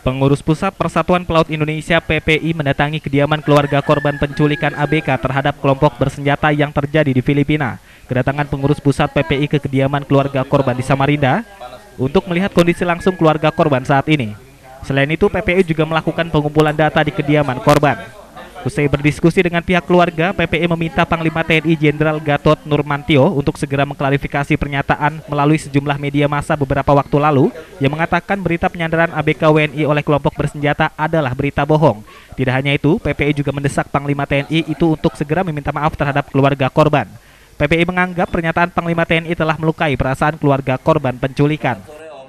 Pengurus Pusat Persatuan Pelaut Indonesia (PPI) mendatangi kediaman keluarga korban penculikan ABK terhadap kelompok bersenjata yang terjadi di Filipina. Kedatangan pengurus pusat PPI ke kediaman keluarga korban di Samarinda untuk melihat kondisi langsung keluarga korban saat ini. Selain itu, PPI juga melakukan pengumpulan data di kediaman korban. Usai berdiskusi dengan pihak keluarga, PPI meminta Panglima TNI Jenderal Gatot Nurmantio untuk segera mengklarifikasi pernyataan melalui sejumlah media massa beberapa waktu lalu yang mengatakan berita penyandaran ABK WNI oleh kelompok bersenjata adalah berita bohong. Tidak hanya itu, PPI juga mendesak Panglima TNI itu untuk segera meminta maaf terhadap keluarga korban. PPI menganggap pernyataan Panglima TNI telah melukai perasaan keluarga korban penculikan.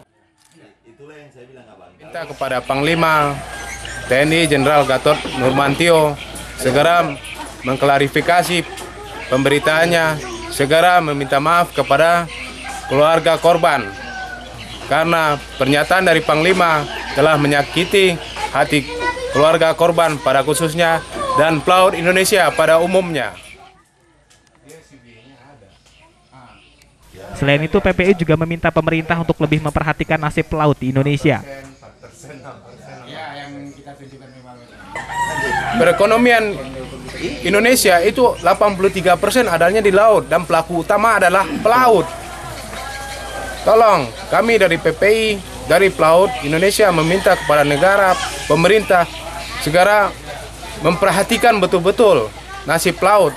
Minta kepada Panglima TNI Jenderal Gatot Nurmantio segera mengklarifikasi pemberitaannya, segera meminta maaf kepada keluarga korban karena pernyataan dari Panglima telah menyakiti hati keluarga korban pada khususnya dan pelaut Indonesia pada umumnya. Selain itu, PPI juga meminta pemerintah untuk lebih memperhatikan nasib pelaut di Indonesia. Perekonomian Indonesia itu 83% adanya di laut dan pelaku utama adalah pelaut. Tolong kami dari PPI, dari pelaut Indonesia meminta kepada negara, pemerintah segera memperhatikan betul-betul nasib pelaut.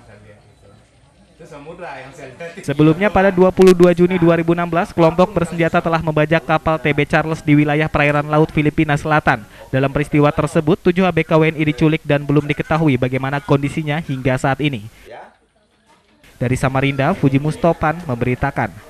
Sebelumnya pada 22 Juni 2016, kelompok bersenjata telah membajak kapal TB Charles di wilayah perairan laut Filipina Selatan. Dalam peristiwa tersebut, 7 ABK WNI diculik dan belum diketahui bagaimana kondisinya hingga saat ini. Dari Samarinda, Fuji Mustopan memberitakan.